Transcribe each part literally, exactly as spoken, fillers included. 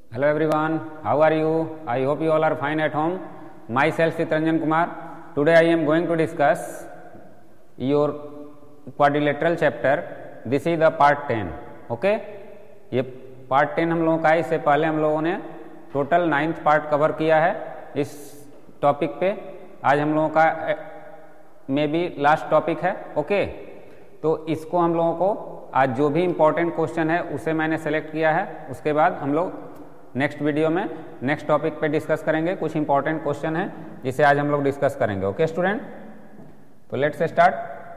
Hello everyone, how are you? I hope you all are fine at home. Myself Sitranjan Kumar. Today I am going to discuss your quadrilateral chapter. This is the part ten. Okay? ये part ten हम लोगों का है. इससे पहले हम लोगों ने टोटल नाइन्थ पार्ट कवर किया है इस टॉपिक पे. आज हम लोगों का मे बी लास्ट टॉपिक है. ओके, तो इसको हम लोगों को आज जो भी इम्पोर्टेंट क्वेश्चन है उसे मैंने सेलेक्ट किया है. उसके बाद हम लोग नेक्स्ट वीडियो में नेक्स्ट टॉपिक पे डिस्कस करेंगे. कुछ इंपॉर्टेंट क्वेश्चन है जिसे आज हम लोग डिस्कस करेंगे. ओके स्टूडेंट, तो let's start.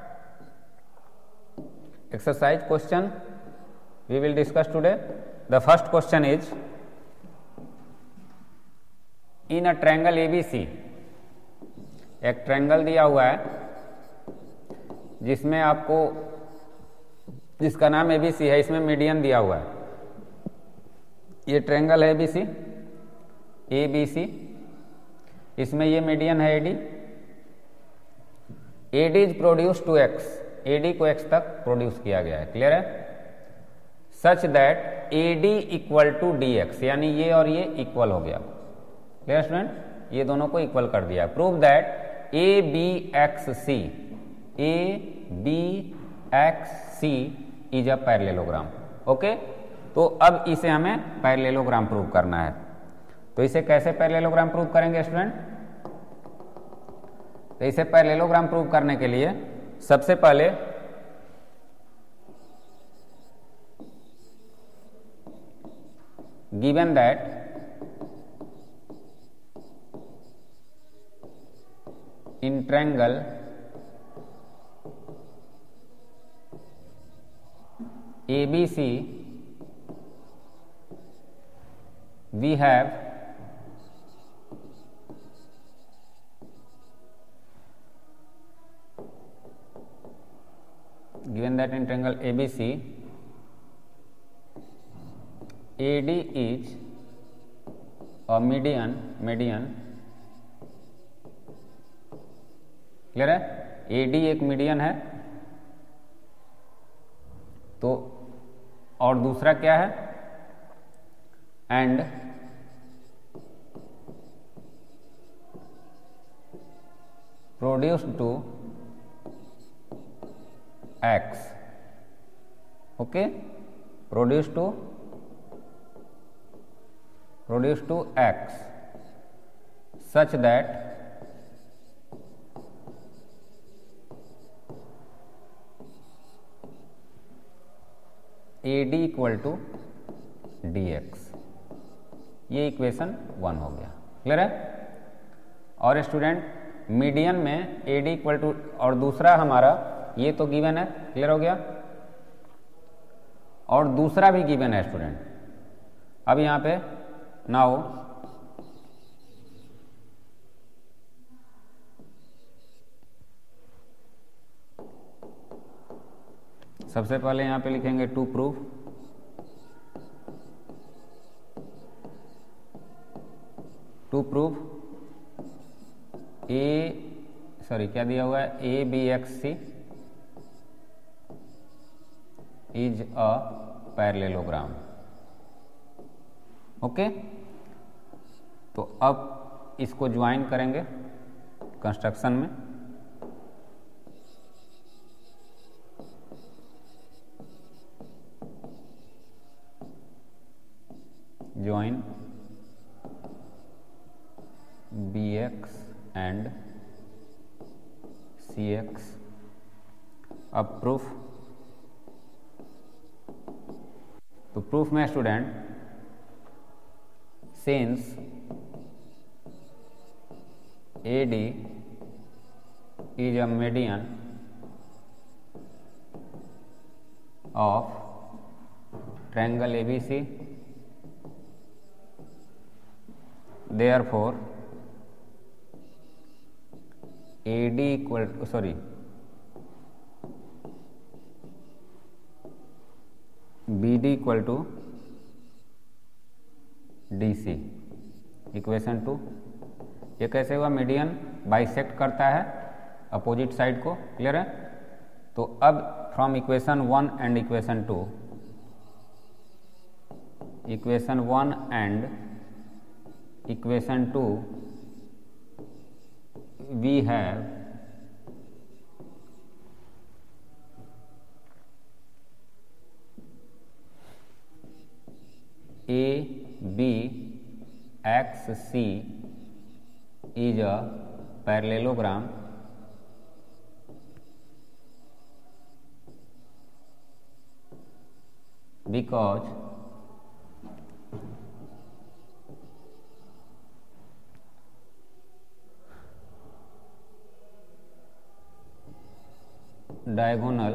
Exercise question we will discuss today. The first question is in a triangle A B C. एक ट्रायंगल दिया हुआ है जिसमें आपको जिसका नाम एबीसी है. इसमें मीडियन दिया हुआ है. ये ट्रायंगल है एबीसी एबीसी. इसमें ये मीडियन है A D. A D is produce to X. A D को एक्स तक प्रोड्यूस किया गया है. क्लियर है? Such that A D equal to D X, यानी ये और ये इक्वल हो गया. Clear student? ये दोनों को इक्वल कर दिया. Prove that A B X C A B X C is a parallelogram. Okay, तो अब इसे हमें पैरेललोग्राम प्रूव करना है. तो इसे कैसे पैरेललोग्राम प्रूव करेंगे स्टूडेंट? तो इसे पैरेललोग्राम प्रूव करने के लिए सबसे पहले given that in triangle A B C we have given that in triangle A B C A D is a median median. Clear है? A D एक मीडियन है. तो और दूसरा क्या है? And produce to X. Okay, produce to produce to X such that A D equal to D X. ये equation one हो गया. क्लियर है? और स्टूडेंट मीडियन में ए डी इक्वल टू और दूसरा हमारा ये तो गिवन है. क्लियर हो गया? और दूसरा भी गिवन है स्टूडेंट. अब यहां पे नाउ सबसे पहले यहां पे लिखेंगे to proof. To proof A sorry क्या दिया हुआ है? A B X C is a parallelogram. Okay, तो अब इसको ज्वाइन करेंगे कंस्ट्रक्शन में. join bx and cx. अब प्रूफ. तो प्रूफ में student since AD is a median of triangle A B C, therefore A D equal to sorry B D equal to D C. Equation two. ये कैसे हुआ? Median bisect करता है opposite side को. Clear है? तो अब from equation one and equation two equation one and equation two we have A B X C is a parallelogram because diagonal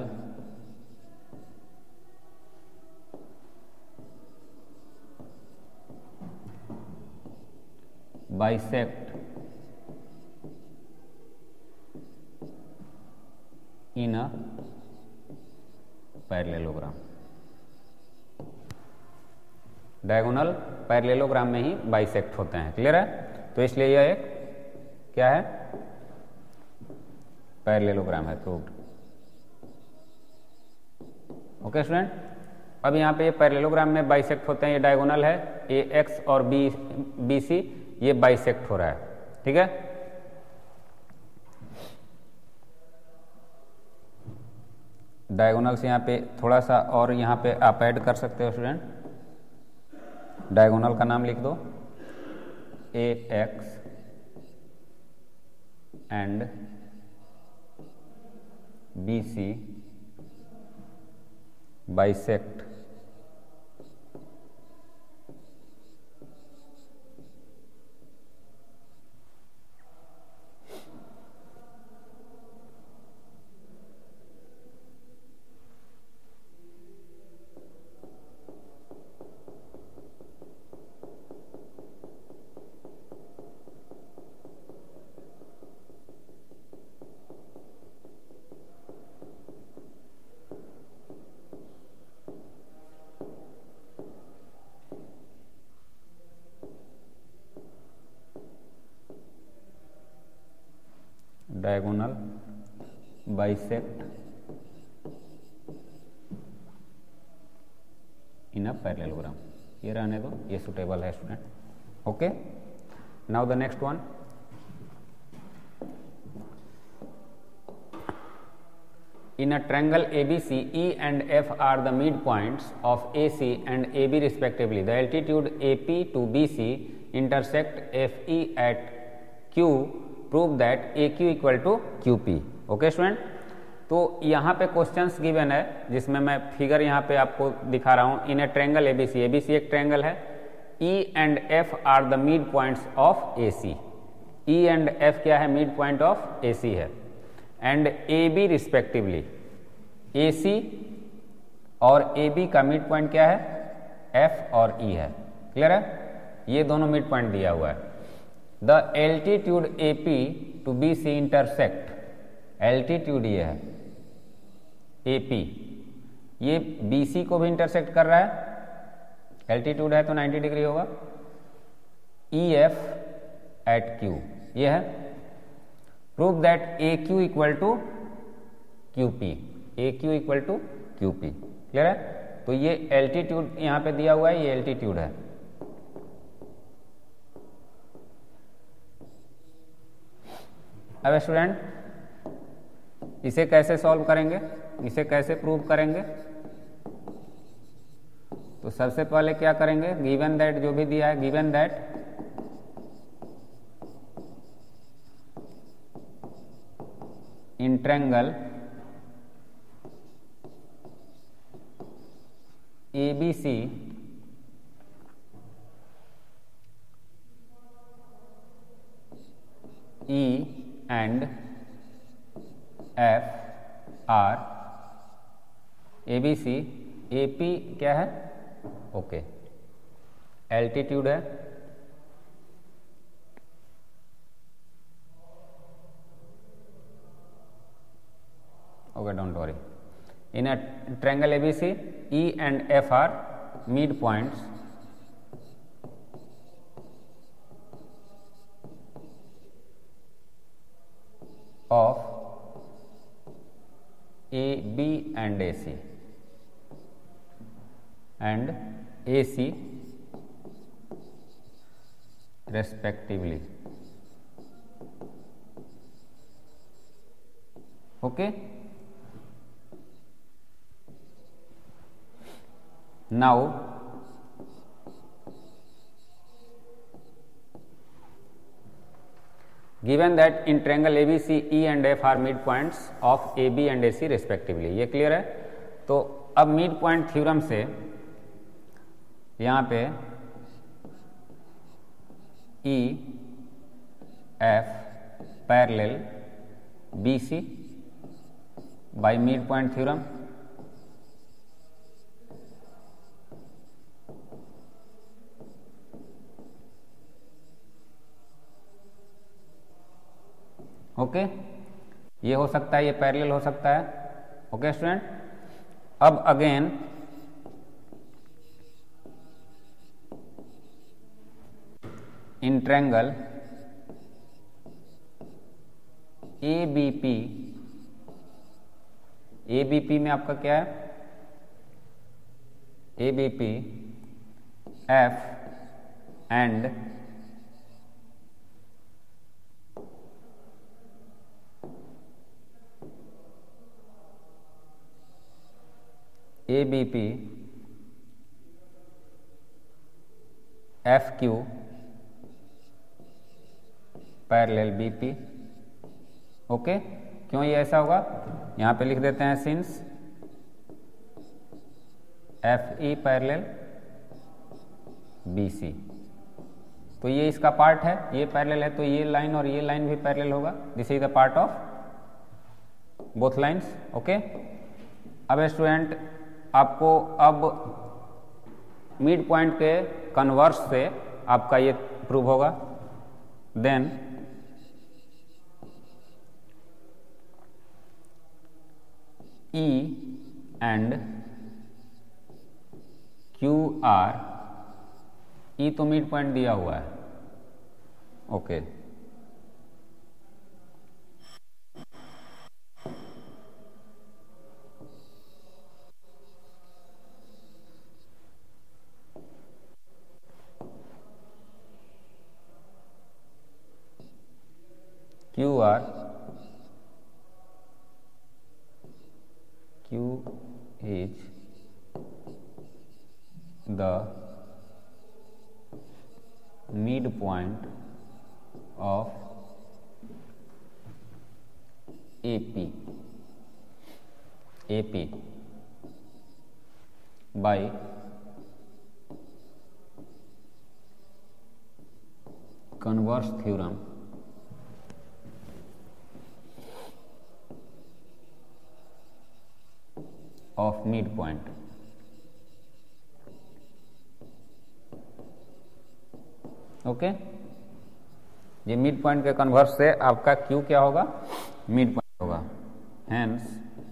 bisect in a parallelogram. Diagonal parallelogram में ही bisect होते हैं. Clear है? तो इसलिए यह एक क्या है? पैरेललोग्राम है. प्रूव्ड. Okay student. अब यहाँ पे पैरेललोग्राम में बाइसेक्ट होते हैं. ये डायगोनल है. ए एक्स और बी बी सी ये बाइसेक्ट हो रहा है. ठीक है. डायगोनल से यहाँ पे थोड़ा सा और यहाँ पे आप ऐड कर सकते हो स्टूडेंट. डायगोनल का नाम लिख दो. A X and B C bisect diagonal bisect in a parallelogram. ये रहने दो. ये सुटेबल है student. Okay. Now the next one. In a triangle A B C, E and F are the midpoints of A C and A B respectively. The altitude A P to B C intersect F E at Q. Prove that A Q equal to Q P. Okay student. तो यहाँ पे questions given है जिसमें मैं figure यहाँ पे आपको दिखा रहा हूँ. In a triangle A B C. A B C एक ट्रायंगल है. E and F are the mid points of A C. E and F क्या है? Mid point of A C है. And A B respectively. A C और A B का mid point क्या है? F और E है. क्लियर है? ये दोनों मिड पॉइंट दिया हुआ है. The altitude A P to B C intersect. Altitude ये है A P. ये B C को भी इंटरसेक्ट कर रहा है. एल्टीट्यूड है तो नाइंटी डिग्री होगा. E F एट Q ये है. Prove that A Q equal to Q P. A Q equal to Q P. Clear है? तो ये एल्टीट्यूड यहाँ पे दिया हुआ है. ये एल्टीट्यूड है. अब स्टूडेंट इसे कैसे सॉल्व करेंगे? इसे कैसे प्रूव करेंगे? तो सबसे पहले क्या करेंगे? गिवन दैट जो भी दिया है, given that in triangle A B C E and F are A B C. A P क्या है? ओके. एल्टीट्यूड है. Okay, don't worry. In a triangle A B C, E and F are mid points of A B and A C, and A C respectively. Okay. Now given that in triangle A B C E and F are midpoints of A B and A C respectively. ये clear है. तो अब mid point theorem से यहाँ पे E F parallel B C by mid point theorem. Okay okay? ये हो सकता है, ये पैरेलल हो सकता है. Okay student. अब again in triangle A B P, A B P में आपका क्या है, A B P F and A B P F Q parallel B P. Okay, क्यों ये ऐसा होगा, यहाँ पे लिख देते हैं since F E parallel B C. तो ये इसका पार्ट है, ये पैरेलल है, तो ये लाइन और ये लाइन भी पैरेलल होगा. This is the part of both lines. Okay. अब स्टूडेंट आपको अब मिड पॉइंट के कन्वर्स से आपका ये प्रूव होगा. Then E and Q R, E तो मिड पॉइंट दिया हुआ है. Okay okay. Q R, Q is the midpoint of A P, A P by converse theorem of midpoint. Okay okay? ये मिड पॉइंट के converse से आपका Q क्या होगा, मिड पॉइंट होगा. Hence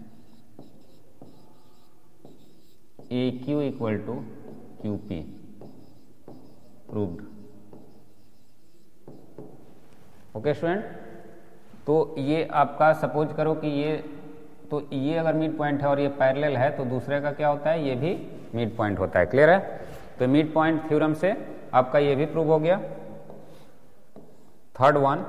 A Q equal to Q P proved. Okay student. तो ये आपका सपोज करो कि ये, तो ये अगर मिड पॉइंट है और ये पैरेलल है तो दूसरे का क्या होता है, ये भी मिड पॉइंट होता है. क्लियर है. तो मिड पॉइंट थ्योरम से आपका ये भी प्रूव हो गया. Third one,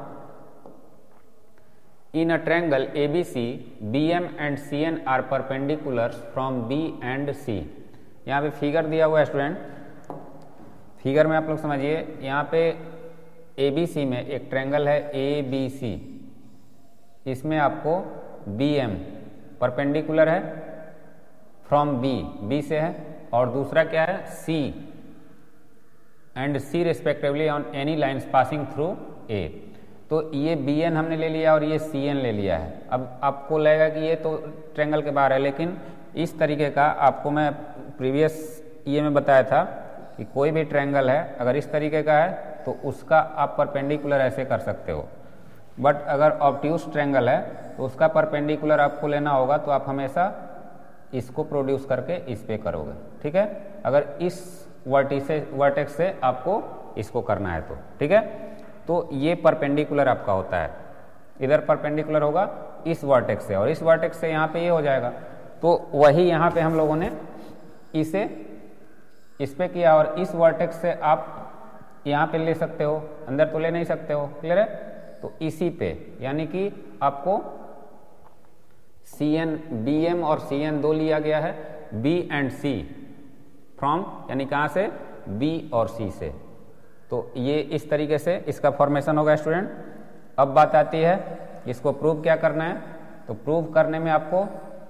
in a triangle A B C B M and C N are perpendicular from B and C. यहाँ पे फिगर दिया हुआ है स्टूडेंट. फिगर में आप लोग समझिए, यहाँ पे ए बी सी में एक ट्रायंगल है ए बी सी, इसमें आपको बी एम परपेंडिकुलर है फ्रॉम बी, बी से है, और दूसरा क्या है C and C respectively on any lines passing through A. तो ये बी एन हमने ले लिया और ये सी एन ले लिया है. अब आपको लगेगा कि ये तो ट्रायंगल के बाहर है, लेकिन इस तरीके का आपको मैं प्रीवियस ये में बताया था कि कोई भी ट्रायंगल है अगर इस तरीके का है तो उसका आप परपेंडिकुलर ऐसे कर सकते हो. बट अगर ऑब्ट्यूस ट्रायंगल है तो उसका परपेंडिकुलर आपको लेना होगा, तो आप हमेशा इसको प्रोड्यूस करके इस पे करोगे. ठीक है. अगर इस वर्टिसे वर्टेक्स से आपको इसको करना है तो ठीक है. तो ये परपेंडिकुलर आपका होता है, इधर परपेंडिकुलर होगा इस वर्टेक्स से और इस वर्टेक्स से यहाँ पे ये हो जाएगा. तो वही यहाँ पे हम लोगों ने इसे इस पे किया और इस वर्टेक्स से आप यहाँ पे ले सकते हो, अंदर तो ले नहीं सकते हो, क्लियर है। तो इसी पे यानी कि आपको सी एन बी एम और सी एन दो लिया गया है, बी एंड सी फ्रॉम यानी कहाँ से, बी और सी से। तो ये इस तरीके से इसका फॉर्मेशन होगा स्टूडेंट। अब बात आती है इसको प्रूव क्या करना है। तो प्रूव करने में आपको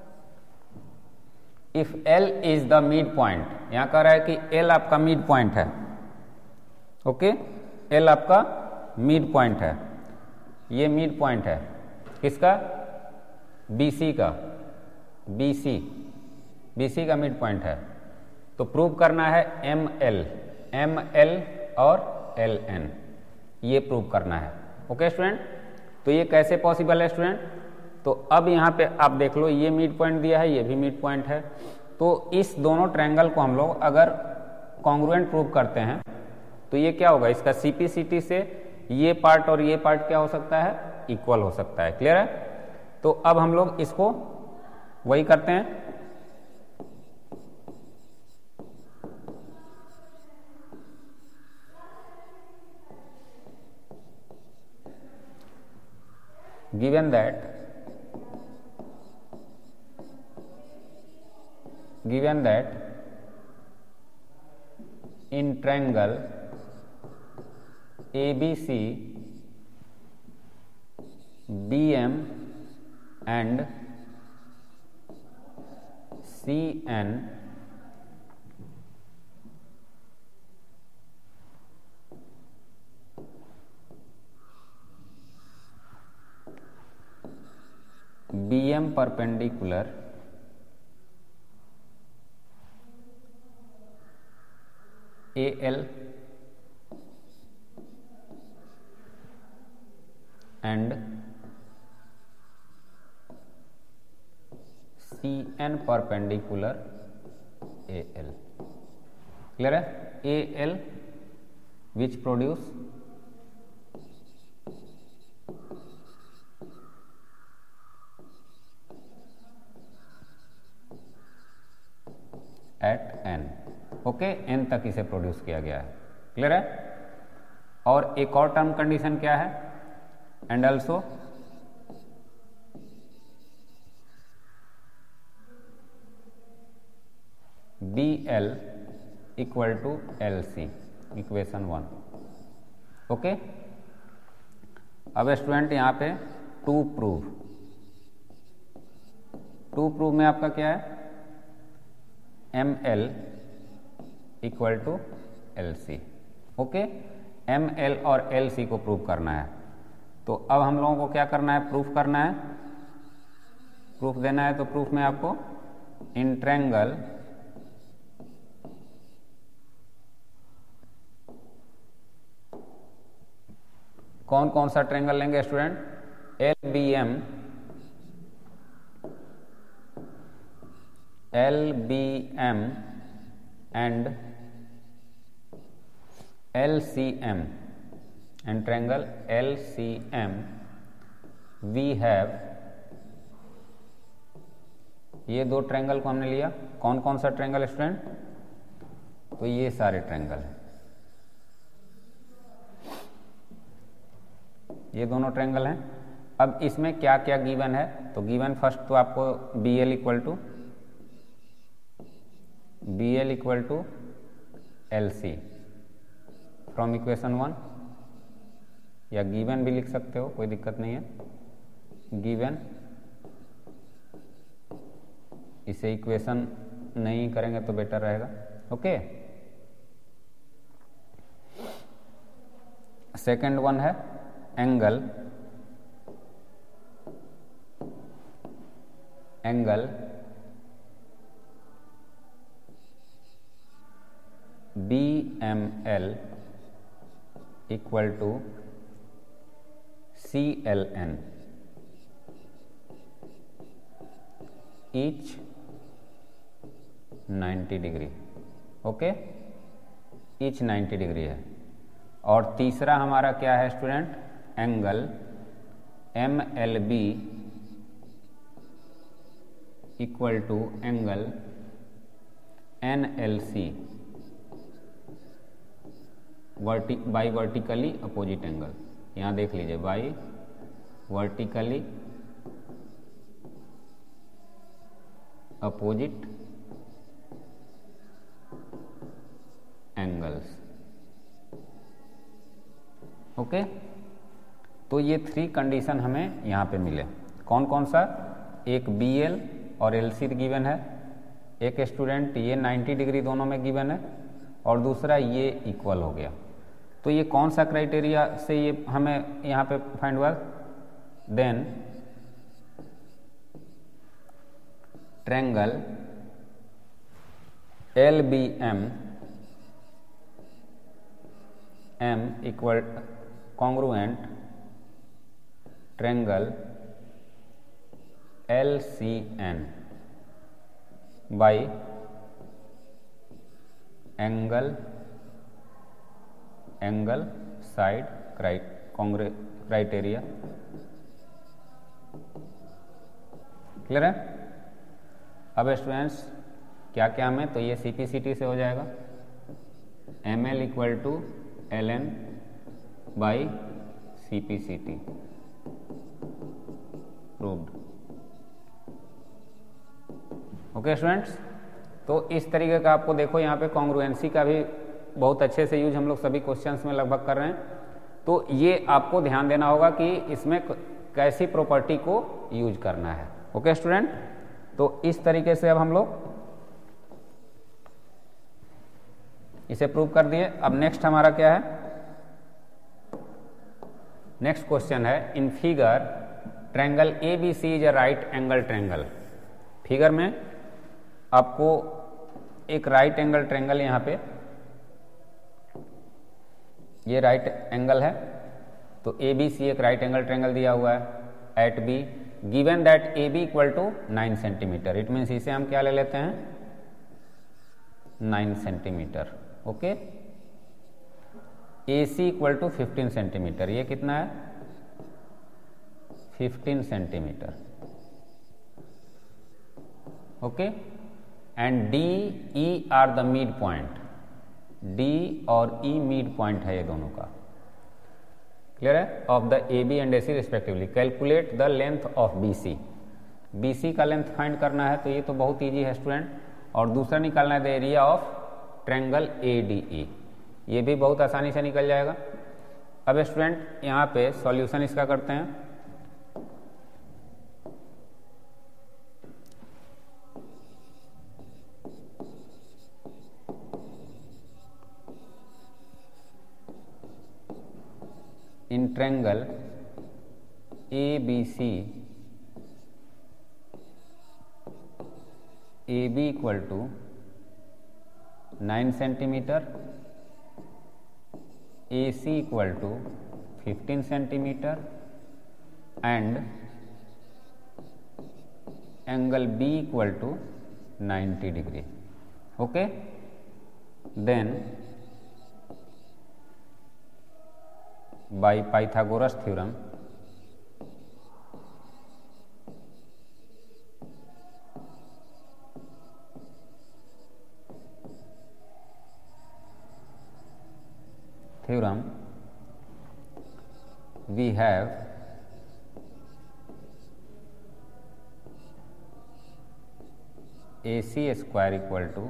if L is the mid point, यहां कह रहा है कि L आपका मिड पॉइंट है, ओके, L आपका मिड पॉइंट है, ये मिड पॉइंट है किसका, B C का, B C B C का मिड पॉइंट है। तो प्रूव करना है M L, M L और L N, ये प्रूव करना है, ओके स्टूडेंट। तो ये कैसे पॉसिबल है स्टूडेंट। तो अब यहाँ पे आप देख लो, ये मिड पॉइंट दिया है, ये भी मिड पॉइंट है। तो इस दोनों ट्रायंगल को हम लोग अगर कॉन्ग्रुएंट प्रूव करते हैं तो ये क्या होगा, इसका सीपीसीटी से ये पार्ट और ये पार्ट क्या हो सकता है, इक्वल हो सकता है, क्लियर है। तो अब हम लोग इसको वही करते हैं, given that given that in triangle A B C B M and C N B M perpendicular A L and C N perpendicular A L, clear है। A L which produce at n, okay, n तक इसे produce किया गया है, clear है। और एक और टर्म कंडीशन क्या है, and also B L equal to L C, equation one, okay. अब स्टूडेंट यहाँ पे टू प्रूव, टू प्रूव में आपका क्या है, M L equal to L C, okay. M L और एल सी को प्रूव करना है। तो अब हम लोगों को क्या करना है, प्रूफ करना है, प्रूफ देना है। तो प्रूफ में आपको इन ट्रायंगल कौन कौन सा ट्रायंगल लेंगे student, L B M, L B M and L C M and triangle L C M we have, ये दो ट्रायंगल को हमने लिया। कौन कौन सा ट्रायंगल स्टूडेंट, तो ये सारे ट्रायंगल हैं, ये दोनों ट्रायंगल हैं। अब इसमें क्या क्या गिवन है, तो गिवन फर्स्ट तो आपको B L equal to B L equal to L C from equation one, या गिवन भी लिख सकते हो, कोई दिक्कत नहीं है। गिवन, इसे इक्वेशन नहीं करेंगे तो बेटर रहेगा, ओके। सेकंड वन है angle, angle B M L equal to C L N, each ninety degree, okay, each ninety degree है। और तीसरा हमारा क्या है student, angle M L B equal to angle N L C वर्टि by vertically opposite angle, यहाँ देख लीजिए by vertically opposite angles. Okay, तो ये थ्री कंडीशन हमें यहाँ पे मिले। कौन कौन सा? एक बी एल और एल सी गिवन है, एक स्टूडेंट ये नाइन्टी डिग्री दोनों में गिवन है, और दूसरा ये इक्वल हो गया। तो ये कौन सा क्राइटेरिया से ये हमें यहाँ पे फाइंड हुआ? Then triangle L B M M equal congruent triangle L C N by angle angle side criteria. Clear है? अब स्टूडेंट्स क्या क्या में, तो ये सी पी सी टी से हो जाएगा, M L equal to L N by C P C T proved. Okay students, तो इस तरीके का आपको देखो यहाँ पे कॉन्ग्रुएंसी का भी बहुत अच्छे से यूज हम लोग सभी क्वेश्चंस में लगभग कर रहे हैं। तो ये आपको ध्यान देना होगा कि इसमें कैसी प्रॉपर्टी को यूज करना है। ओके स्टूडेंट, तो इस तरीके से अब हम लोग इसे प्रूव कर दिए। अब नेक्स्ट हमारा क्या है? नेक्स्ट क्वेश्चन है, in figure triangle A B C is a right angle triangle. Figure में आपको एक राइट एंगल ट्रायंगल, यहाँ पे ये राइट एंगल है, तो ए बी सी एक राइट एंगल ट्रायंगल दिया हुआ है at B, given that A B equal to nine centimetre. It means इसे हम क्या ले लेते हैं? Nine centimetre. Okay, A C equal to fifteen centimetre, ये कितना है? Fifteen centimetre. Okay, and D E are the mid point, D और ई मिड पॉइंट है ये दोनों का। क्लियर है? Of the A B and A C respectively. Calculate the length of B C, B सी का लेंथ फाइंड करना है, तो ये तो बहुत ईजी है स्टूडेंट। और दूसरा निकालना है the area of triangle A D E, ये भी बहुत आसानी से निकल जाएगा। अब स्टूडेंट यहाँ पे सॉल्यूशन इसका करते हैं। In triangle A B C, A B equal to nine centimetre, A C equal to fifteen centimetre, and angle B equal to ninety degree. Okay, then by Pythagoras theorem theorem we have A C square equal to,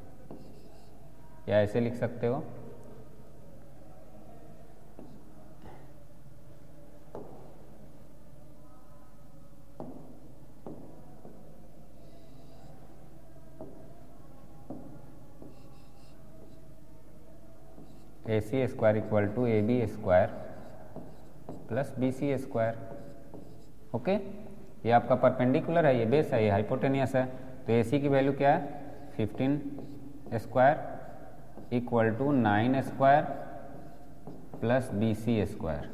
या ऐसे लिख सकते हो, A C square equal to A B square plus B C square. Okay, ये आपका perpendicular है, ये base है, ये हाइपोटेनियस है। तो ए सी की वैल्यू क्या है? Fifteen square equal to nine square plus B C square.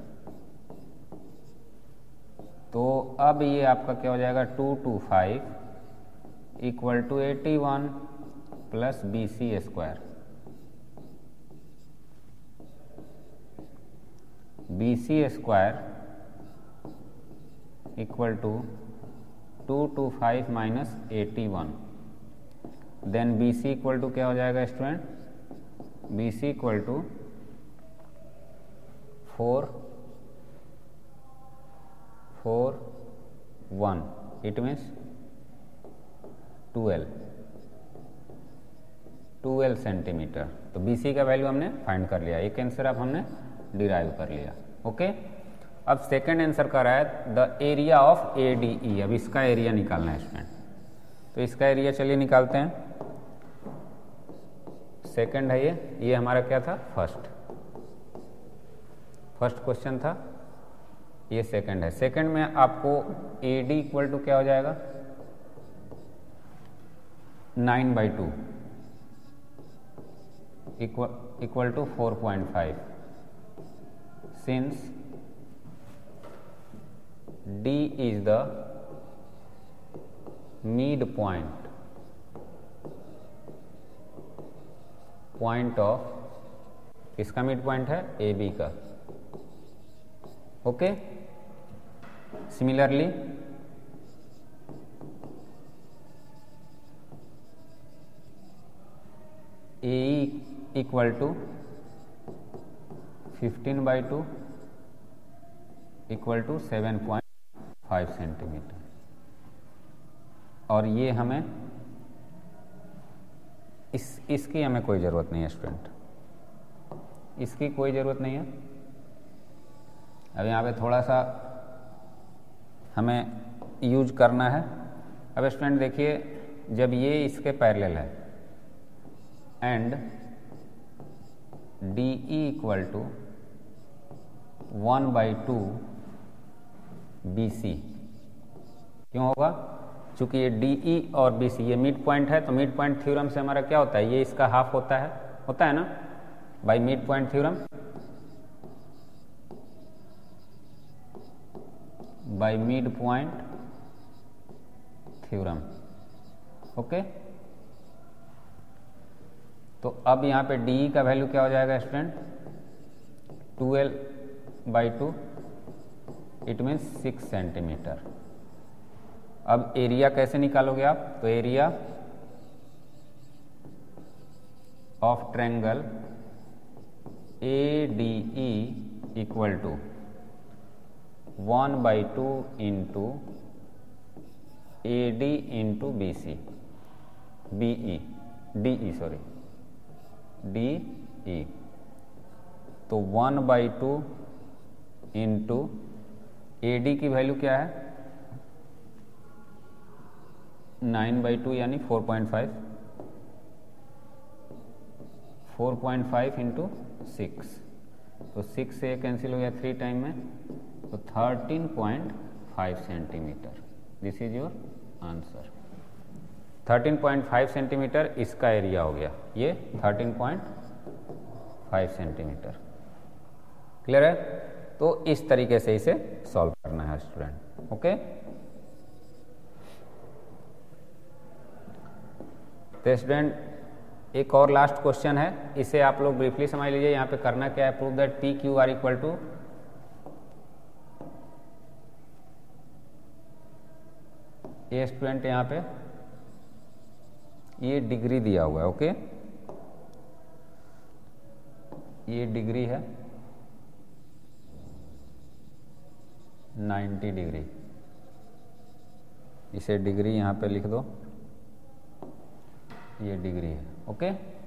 तो अब ये आपका क्या हो जाएगा? Two two five equal to eighty one plus B C square. B C square equal to two two five minus eighty one, then B C equal to क्या हो जाएगा student? B C equal to four four one, it means twelve twelve centimetre. तो बी सी का value हमने find कर लिया, एक आंसर अब हमने डिराइव कर लिया। ओके, अब सेकंड आंसर का रहा है the area of A D E. अब इसका एरिया निकालना है स्टूडेंट, तो इसका एरिया चलिए निकालते हैं। सेकंड है ये ये हमारा क्या था, फर्स्ट फर्स्ट क्वेश्चन था, ये सेकंड है। सेकंड में आपको ए डी इक्वल टू क्या हो जाएगा, nine by two equal to four point five, since D is the mid point point of, किसका मिड पॉइंट है, ए बी का। Okay, similarly A equal to fifteen by two equal to seven point five centimetre. और ये हमें इस इसकी हमें कोई ज़रूरत नहीं है स्टूडेंट, इसकी कोई ज़रूरत नहीं है। अब यहाँ पे थोड़ा सा हमें यूज करना है। अब स्टूडेंट देखिए, जब ये इसके पैरेलल है and D E equal to one by two B C, क्यों होगा, चूंकि ये डी ई और बी सी ये मिड पॉइंट है, तो मिड पॉइंट थ्योरम से हमारा क्या होता है, ये इसका हाफ होता है होता है ना, by mid point theorem, by mid point theorem. Okay, तो अब यहाँ पे डी ई का वैल्यू क्या हो जाएगा student, twelve by two, it means six centimetre. अब एरिया कैसे निकालोगे आप, तो area of triangle A D E equal to one by two into A D into B C, B E D E sorry D E, तो one by two into A D की value क्या है, nine by two यानी four point five, four point five into six, तो six से cancel हो गया three time में, तो thirteen point five centimetre. This is your answer, thirteen point five centimetre इसका एरिया हो गया, ये thirteen point five centimetre. Clear है, तो इस तरीके से इसे सॉल्व करना है स्टूडेंट। ओके, तो स्टूडेंट एक और लास्ट क्वेश्चन है, इसे आप लोग ब्रीफली समझ लीजिए। यहाँ पे करना क्या है, prove that P Q R equal to, ये स्टूडेंट यहाँ पे ये डिग्री दिया हुआ है। ओके, ये डिग्री है नाइन्टी डिग्री, इसे डिग्री यहाँ पे लिख दो, ये डिग्री है। ओके,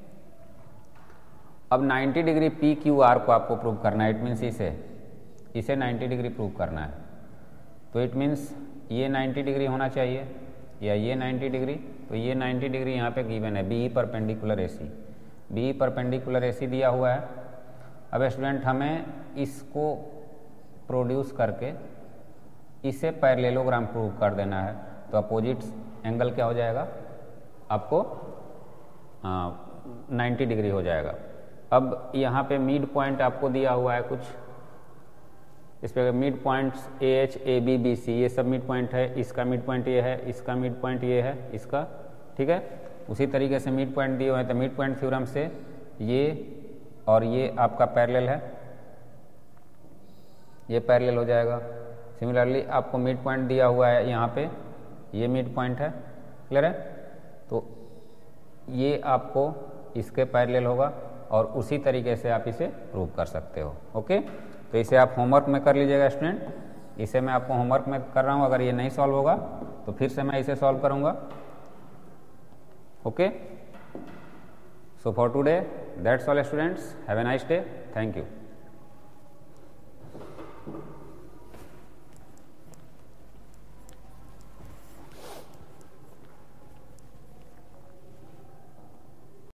अब ninety degree P Q R को आपको प्रूव करना है, इट मीन्स इसे इसे नाइन्टी डिग्री प्रूव करना है, तो इट मीन्स ये नाइन्टी डिग्री होना चाहिए या ये नाइन्टी डिग्री, तो ये नाइन्टी डिग्री यहाँ पे गिवन है, B perpendicular A C, B perpendicular A C दिया हुआ है। अब स्टूडेंट हमें इसको प्रोड्यूस करके इसे पैरेललोग्राम प्रूव कर देना है, तो अपोजिट एंगल क्या हो जाएगा आपको, नाइन्टी डिग्री हो जाएगा। अब यहाँ पे मिड पॉइंट आपको दिया हुआ है कुछ, इस पे mid points A H A B B C, ये सब मिड पॉइंट है, इसका मिड पॉइंट ये है, इसका मिड पॉइंट ये है, इसका, ठीक है। उसी तरीके से मिड पॉइंट दिए हुए हैं, तो मिड पॉइंट थ्योरम से ये और ये आपका पैरेलल है, ये पैरेलल हो जाएगा। सिमिलरली आपको मिड पॉइंट दिया हुआ है यहाँ पे, ये मिड पॉइंट है, क्लियर है, तो ये आपको इसके पैरेलल होगा और उसी तरीके से आप इसे प्रूव कर सकते हो। ओके, तो इसे आप होमवर्क में कर लीजिएगा स्टूडेंट। इसे मैं आपको होमवर्क में कर रहा हूँ, अगर ये नहीं सॉल्व होगा तो फिर से मैं इसे सॉल्व करूँगा। Okay, so for today that's all students, have a nice day, thank you।